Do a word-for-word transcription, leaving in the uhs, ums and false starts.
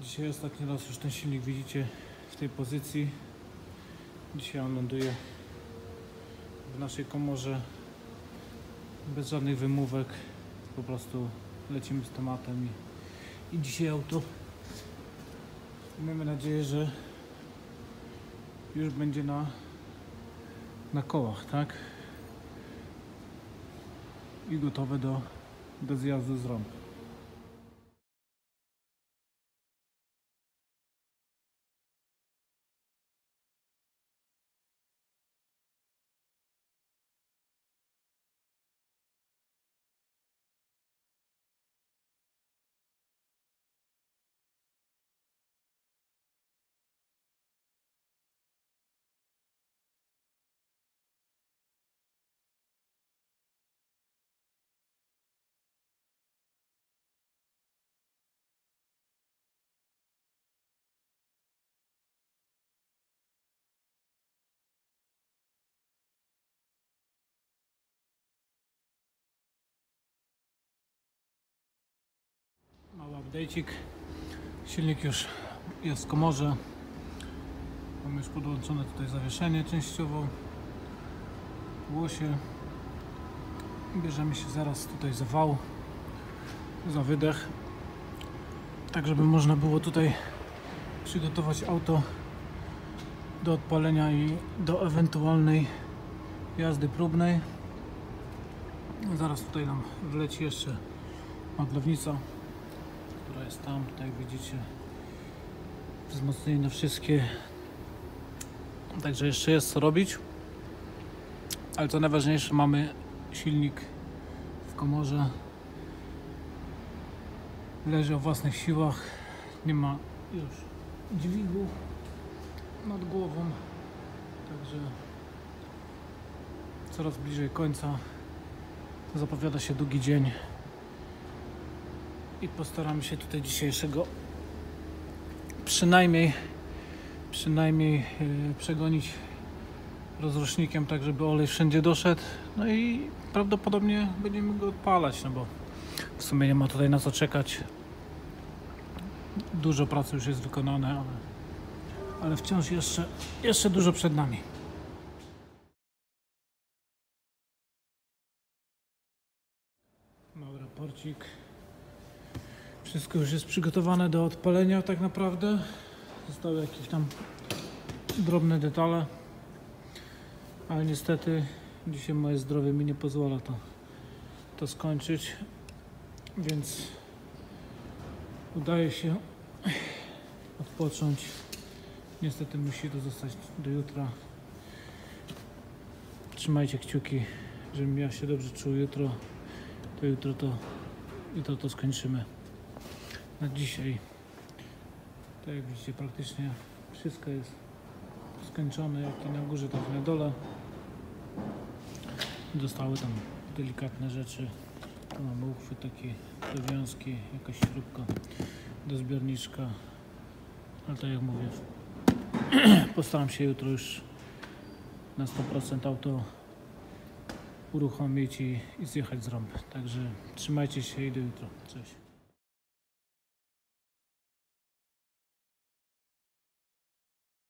Dzisiaj ostatni raz już ten silnik widzicie w tej pozycji. Dzisiaj on ląduje w naszej komorze bez żadnych wymówek. Po prostu lecimy z tematem i, i dzisiaj auto, mamy nadzieję, że już będzie na, na kołach, tak? I gotowe do, do zjazdu z rąk. Mały update'ik. Silnik już jest w komorze. Mamy już podłączone tutaj zawieszenie częściowo w łosie. Bierzemy się zaraz tutaj za wał, za wydech, tak żeby można było tutaj przygotować auto do odpalenia i do ewentualnej jazdy próbnej. Zaraz tutaj nam wleci jeszcze maglownica, która jest tam, tutaj widzicie, wzmocnienie wszystkie, także jeszcze jest co robić, ale co najważniejsze, mamy silnik w komorze, leży o własnych siłach, nie ma już dźwigu nad głową, także coraz bliżej końca, zapowiada się długi dzień i postaramy się tutaj dzisiejszego przynajmniej przynajmniej yy, przegonić rozrusznikiem, tak żeby olej wszędzie doszedł, no i prawdopodobnie będziemy go odpalać, no bo w sumie nie ma tutaj na co czekać, dużo pracy już jest wykonane, ale, ale wciąż jeszcze, jeszcze dużo przed nami. Mały raporcik. Wszystko już jest przygotowane do odpalenia tak naprawdę. Zostały jakieś tam drobne detale, ale niestety dzisiaj moje zdrowie mi nie pozwala to, to skończyć, więc udaje się odpocząć. Niestety musi to zostać do jutra. Trzymajcie kciuki, żebym ja się dobrze czuł jutro. To jutro to, jutro to skończymy. Na dzisiaj, tak jak widzicie, praktycznie wszystko jest skończone, jak i na górze, tak i na dole. Zostały tam delikatne rzeczy. Tu mamy uchwyt taki do wiązki, jakaś śrubka do zbiorniczka. Ale tak jak mówię, postaram się jutro już na sto procent auto uruchomić i, i zjechać z rąk. Także trzymajcie się i do jutra. Cześć.